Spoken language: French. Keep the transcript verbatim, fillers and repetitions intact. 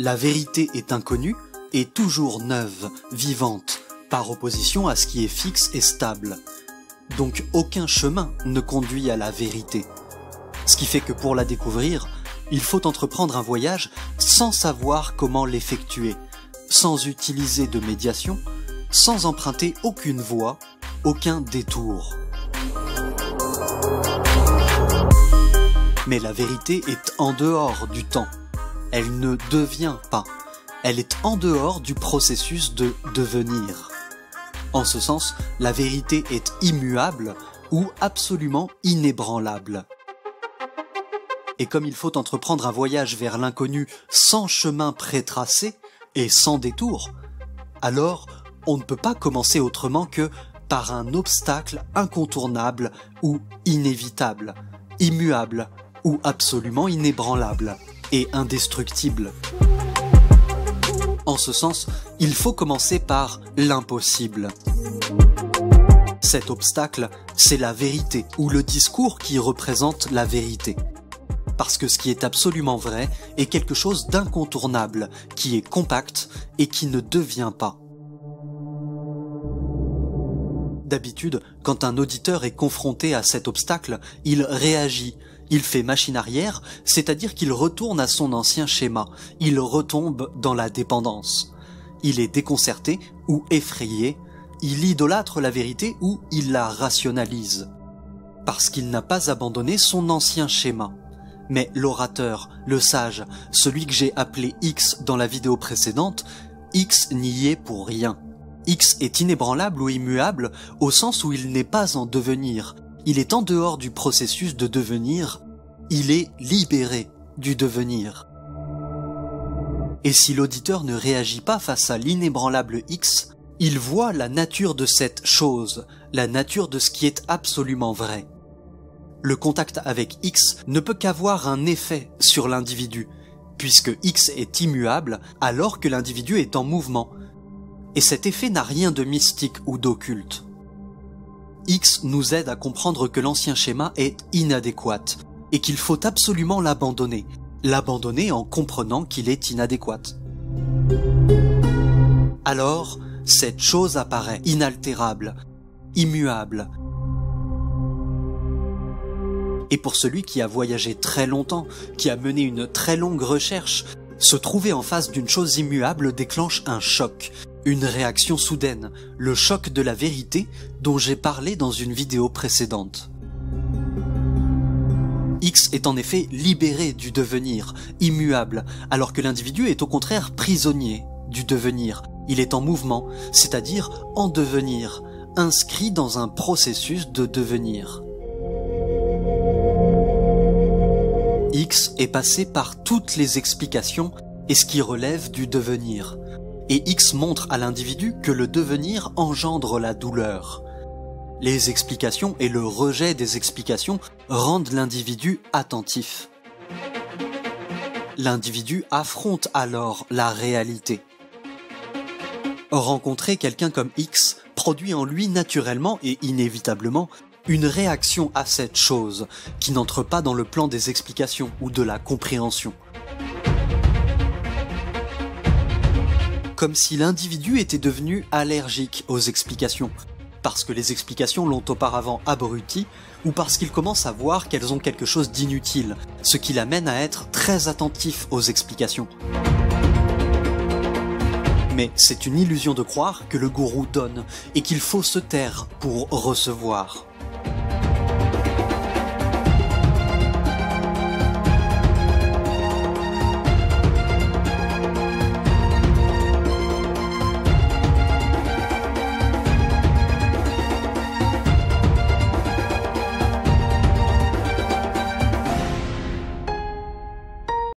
La vérité est inconnue et toujours neuve, vivante, par opposition à ce qui est fixe et stable. Donc aucun chemin ne conduit à la vérité. Ce qui fait que pour la découvrir, il faut entreprendre un voyage sans savoir comment l'effectuer, sans utiliser de médiation, sans emprunter aucune voie, aucun détour. Mais la vérité est en dehors du temps. Elle ne devient pas. Elle est en dehors du processus de devenir. En ce sens, la vérité est immuable ou absolument inébranlable. Et comme il faut entreprendre un voyage vers l'inconnu sans chemin prétracé et sans détour, alors on ne peut pas commencer autrement que par un obstacle incontournable ou inévitable, immuable ou absolument inébranlable et indestructible. En ce sens, il faut commencer par l'impossible. Cet obstacle, c'est la vérité ou le discours qui représente la vérité. Parce que ce qui est absolument vrai est quelque chose d'incontournable, qui est compact et qui ne devient pas. D'habitude, quand un auditeur est confronté à cet obstacle, il réagit. Il fait machine arrière, c'est-à-dire qu'il retourne à son ancien schéma, il retombe dans la dépendance. Il est déconcerté ou effrayé, il idolâtre la vérité ou il la rationalise. Parce qu'il n'a pas abandonné son ancien schéma. Mais l'orateur, le sage, celui que j'ai appelé X dans la vidéo précédente, X n'y est pour rien. X est inébranlable ou immuable au sens où il n'est pas en devenir. Il est en dehors du processus de devenir, il est libéré du devenir. Et si l'auditeur ne réagit pas face à l'inébranlable X, il voit la nature de cette chose, la nature de ce qui est absolument vrai. Le contact avec X ne peut qu'avoir un effet sur l'individu, puisque X est immuable alors que l'individu est en mouvement. Et cet effet n'a rien de mystique ou d'occulte. X nous aide à comprendre que l'ancien schéma est inadéquat et qu'il faut absolument l'abandonner, l'abandonner en comprenant qu'il est inadéquat. Alors, cette chose apparaît inaltérable, immuable. Et pour celui qui a voyagé très longtemps, qui a mené une très longue recherche, se trouver en face d'une chose immuable déclenche un choc, une réaction soudaine, le choc de la vérité dont j'ai parlé dans une vidéo précédente. X est en effet libéré du devenir, immuable, alors que l'individu est au contraire prisonnier du devenir. Il est en mouvement, c'est-à-dire en devenir, inscrit dans un processus de devenir. X est passé par toutes les explications et ce qui relève du devenir. Et X montre à l'individu que le devenir engendre la douleur. Les explications et le rejet des explications rendent l'individu attentif. L'individu affronte alors la réalité. Rencontrer quelqu'un comme X produit en lui naturellement et inévitablement une réaction à cette chose qui n'entre pas dans le plan des explications ou de la compréhension. Comme si l'individu était devenu allergique aux explications, parce que les explications l'ont auparavant abruti, ou parce qu'il commence à voir qu'elles ont quelque chose d'inutile, ce qui l'amène à être très attentif aux explications. Mais c'est une illusion de croire que le gourou donne, et qu'il faut se taire pour recevoir.